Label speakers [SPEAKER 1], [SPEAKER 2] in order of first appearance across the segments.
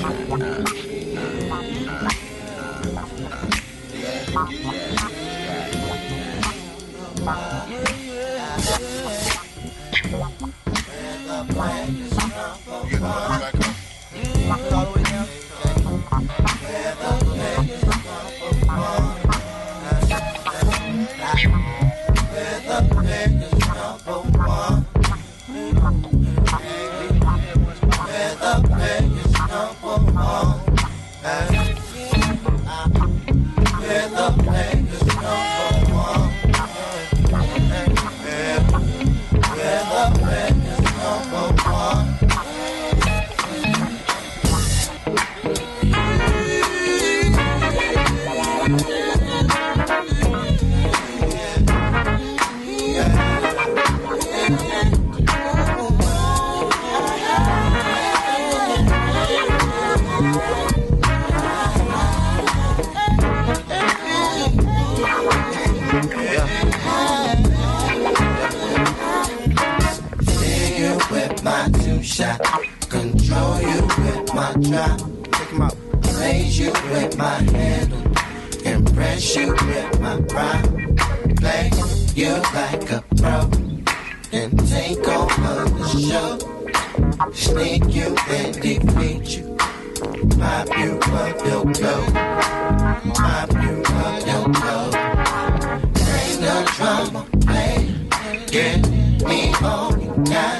[SPEAKER 1] Control you with my drop. Raise you with my handle. Impress you with my pride. Play you like a pro. And take over the show. Sneak you and defeat you. Pop you up your glow. Pop you up your glow. Ain't no drama, play. Get me all you got.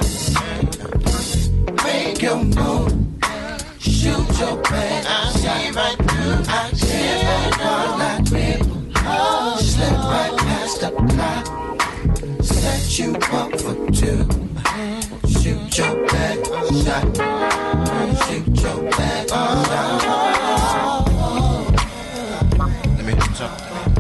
[SPEAKER 1] Make your move, shoot your play. I see right through, I see right on like people. Slip right past the clock, set you up for two. Shoot your back shot, shoot your back shot. Let me do something.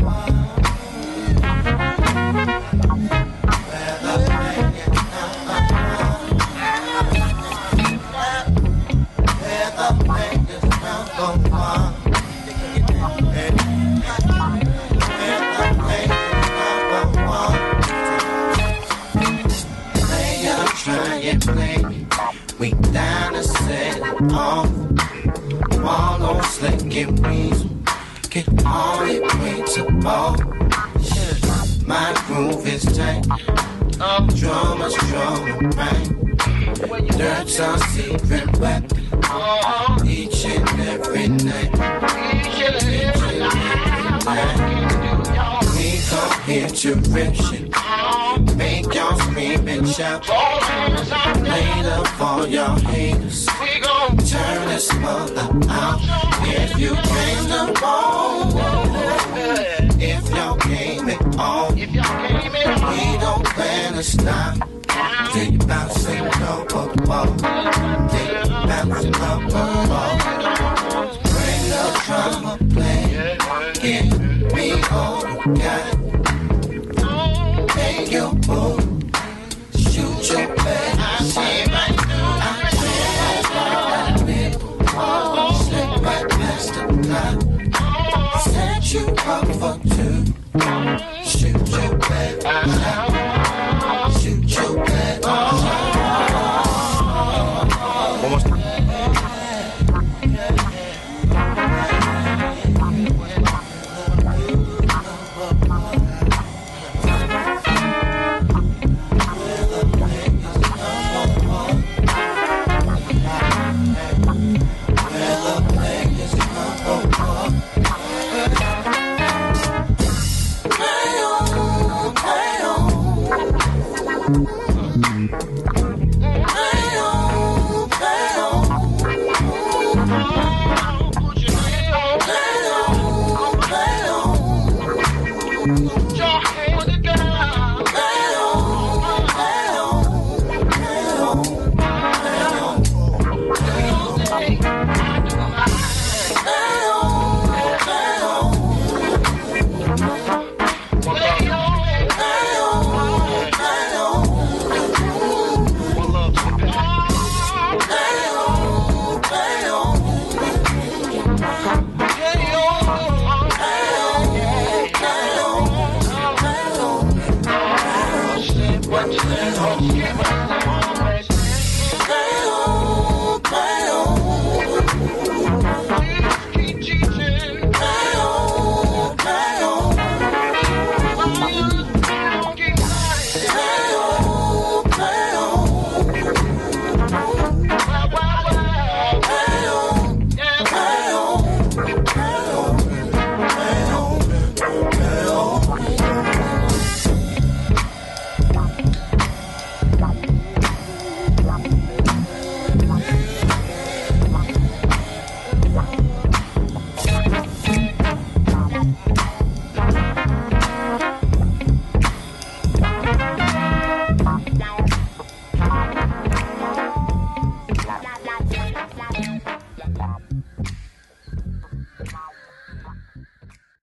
[SPEAKER 1] We down to set it off. Wall on slick and weasel. Get all it way to ball. My groove is tight. Drummers drumming right. Dirt's our secret weapon. Each and every night. Each and every night. We come here to rip shit. Make y'all scream and shout. Later for y'all haters. We gon' turn this mother out. If you came to ball, if y'all came at all, we don't plan to stop. Till you bounce and go up the ball. Till you bounce and up the ball. Bring the drama, play. Get me all you got. Make your move, shoot your back. I see right through, I see right people. Slip right past the clock, set you up for two. Shoot your back, shoot your back. Almost.